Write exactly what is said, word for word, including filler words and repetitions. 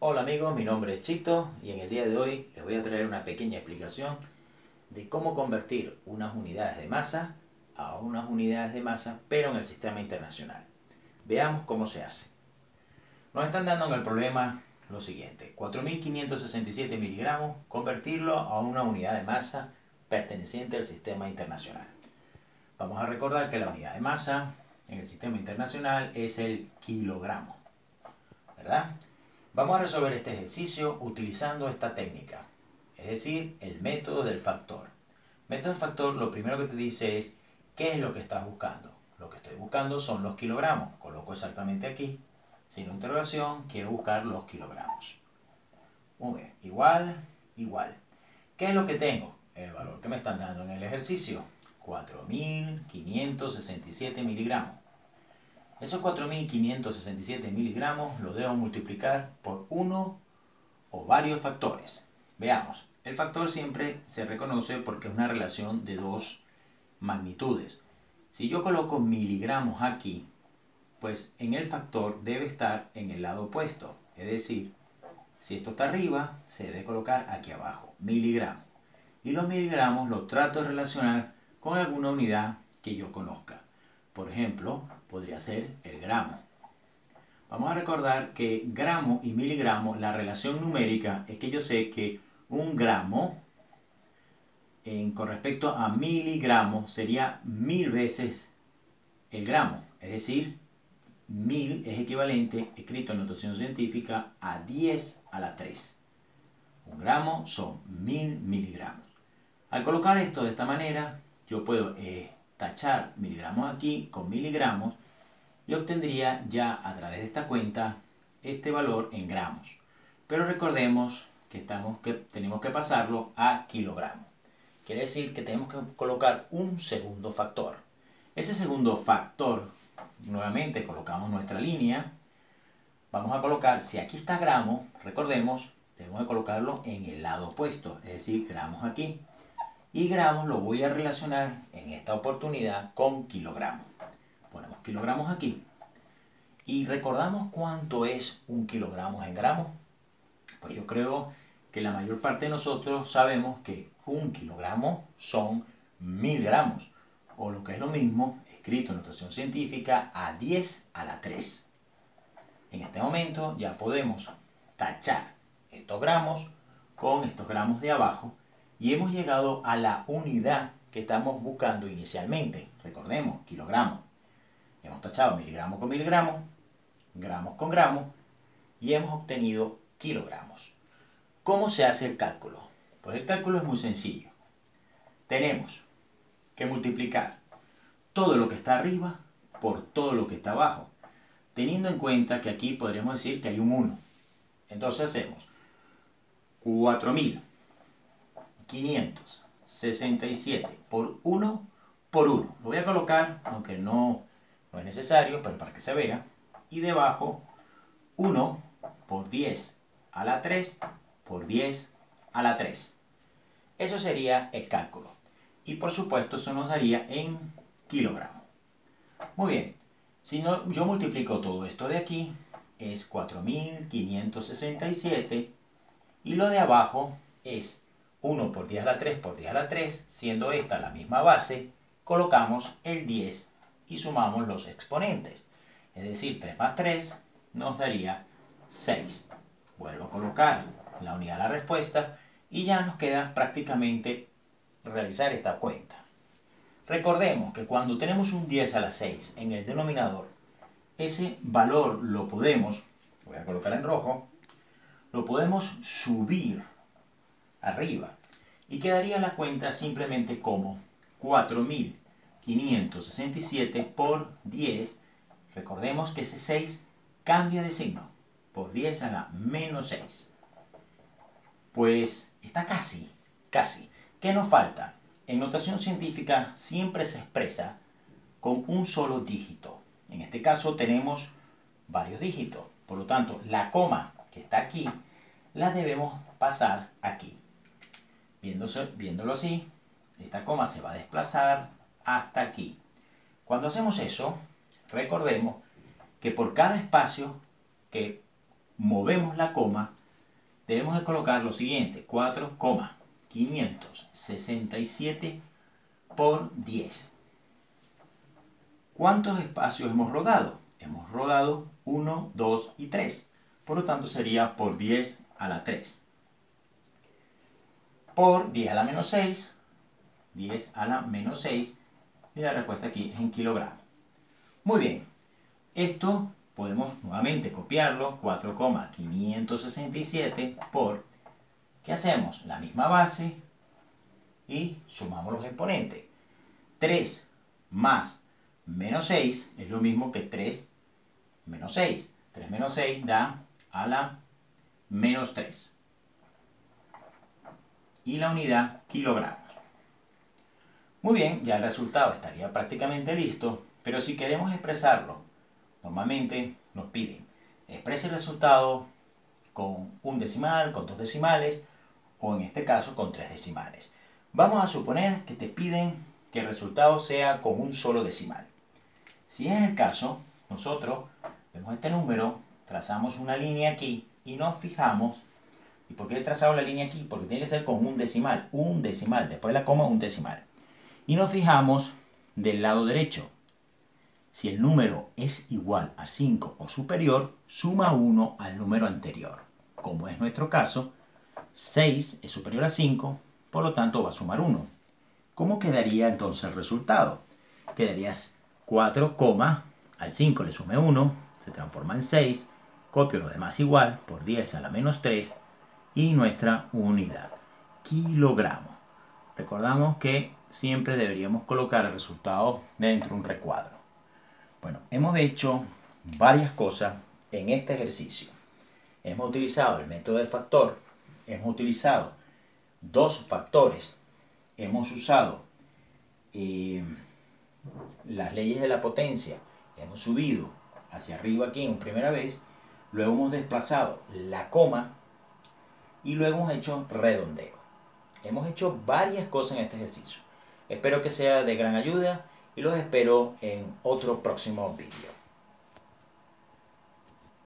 Hola amigos, mi nombre es Chito y en el día de hoy les voy a traer una pequeña explicación de cómo convertir unas unidades de masa a unas unidades de masa pero en el sistema internacional. Veamos cómo se hace. Nos están dando en el problema lo siguiente: cuatro mil quinientos sesenta y siete miligramos, convertirlo a una unidad de masa perteneciente al sistema internacional. Vamos a recordar que la unidad de masa en el sistema internacional es el kilogramo, ¿verdad? Vamos a resolver este ejercicio utilizando esta técnica, es decir, el método del factor. Método del factor, lo primero que te dice es qué es lo que estás buscando. Lo que estoy buscando son los kilogramos. Coloco exactamente aquí, sin interrogación, quiero buscar los kilogramos. Muy bien, igual, igual. ¿Qué es lo que tengo? El valor que me están dando en el ejercicio, cuatro mil quinientos sesenta y siete miligramos. Esos cuatro mil quinientos sesenta y siete miligramos lo debo multiplicar por uno o varios factores. Veamos, el factor siempre se reconoce porque es una relación de dos magnitudes. Si yo coloco miligramos aquí, pues en el factor debe estar en el lado opuesto. Es decir, si esto está arriba, se debe colocar aquí abajo, miligramos. Y los miligramos los trato de relacionar con alguna unidad que yo conozca. Por ejemplo, podría ser el gramo. Vamos a recordar que gramo y miligramo, la relación numérica es que yo sé que un gramo en, con respecto a miligramo sería mil veces el gramo. Es decir, mil es equivalente, escrito en notación científica, a diez a la tres. Un gramo son mil miligramos. Al colocar esto de esta manera, yo puedo eh, tachar miligramos aquí con miligramos y obtendría ya a través de esta cuenta este valor en gramos. Pero recordemos que, estamos, que tenemos que pasarlo a kilogramos. Quiere decir que tenemos que colocar un segundo factor. Ese segundo factor, nuevamente colocamos nuestra línea. Vamos a colocar, si aquí está gramo, recordemos, debemos de colocarlo en el lado opuesto, es decir, gramos aquí. Y gramos lo voy a relacionar en esta oportunidad con kilogramos. Ponemos kilogramos aquí. ¿Y recordamos cuánto es un kilogramo en gramos? Pues yo creo que la mayor parte de nosotros sabemos que un kilogramo son mil gramos. O lo que es lo mismo, escrito en notación científica, a diez a la tres. En este momento ya podemos tachar estos gramos con estos gramos de abajo. Y hemos llegado a la unidad que estamos buscando inicialmente. Recordemos, kilogramos. Hemos tachado miligramo con miligramo, gramos con gramos y hemos obtenido kilogramos. ¿Cómo se hace el cálculo? Pues el cálculo es muy sencillo. Tenemos que multiplicar todo lo que está arriba por todo lo que está abajo, teniendo en cuenta que aquí podríamos decir que hay un uno. Entonces hacemos cuatro mil quinientos sesenta y siete por uno por uno. Lo voy a colocar, aunque no, no es necesario, pero para que se vea. Y debajo, uno por diez a la tres por diez a la tres. Eso sería el cálculo. Y por supuesto, eso nos daría en kilogramos. Muy bien. Si no, yo multiplico todo esto de aquí, es cuatro mil quinientos sesenta y siete. Y lo de abajo es uno por diez a la tres por diez a la tres, siendo esta la misma base, colocamos el diez y sumamos los exponentes. Es decir, tres más tres nos daría seis. Vuelvo a colocar la unidad de la respuesta y ya nos queda prácticamente realizar esta cuenta. Recordemos que cuando tenemos un diez a la seis en el denominador, ese valor lo podemos, voy a colocar en rojo, lo podemos subir arriba y quedaría la cuenta simplemente como cuatro mil quinientos sesenta y siete por diez. Recordemos que ese seis cambia de signo por diez a la menos seis. Pues está casi, casi. ¿Qué nos falta? En notación científica siempre se expresa con un solo dígito. En este caso tenemos varios dígitos. Por lo tanto, la coma que está aquí la debemos pasar aquí. Viéndose, viéndolo así, esta coma se va a desplazar hasta aquí. Cuando hacemos eso, recordemos que por cada espacio que movemos la coma, debemos de colocar lo siguiente, cuatro coma quinientos sesenta y siete por diez. ¿Cuántos espacios hemos rodado? Hemos rodado uno, dos y tres. Por lo tanto sería por diez a la tres. Por diez a la menos seis. diez a la menos seis. Y la respuesta aquí es en kilogramos. Muy bien. Esto podemos nuevamente copiarlo. cuatro coma quinientos sesenta y siete por... ¿Qué hacemos? La misma base y sumamos los exponentes. tres más menos seis es lo mismo que tres menos seis. tres menos seis da a la menos tres. Y la unidad kilogramos. Muy bien, ya el resultado estaría prácticamente listo, pero si queremos expresarlo, normalmente nos piden exprese el resultado con un decimal, con dos decimales, o en este caso con tres decimales. Vamos a suponer que te piden que el resultado sea con un solo decimal. Si es el caso, nosotros vemos este número, trazamos una línea aquí y nos fijamos. ¿Y por qué he trazado la línea aquí? Porque tiene que ser con un decimal, un decimal, después de la coma un decimal. Y nos fijamos del lado derecho. Si el número es igual a cinco o superior, suma uno al número anterior. Como es nuestro caso, seis es superior a cinco, por lo tanto va a sumar uno. ¿Cómo quedaría entonces el resultado? Quedaría cuatro, al cinco le sume uno, se transforma en seis, copio lo demás igual, por diez a la menos tres, y nuestra unidad, kilogramos. Recordamos que siempre deberíamos colocar el resultado dentro de un recuadro. Bueno, hemos hecho varias cosas en este ejercicio. Hemos utilizado el método de factor, hemos utilizado dos factores, hemos usado eh, las leyes de la potencia, hemos subido hacia arriba aquí en primera vez, luego hemos desplazado la coma y luego hemos hecho redondeo. Hemos hecho varias cosas en este ejercicio. Espero que sea de gran ayuda y los espero en otro próximo vídeo.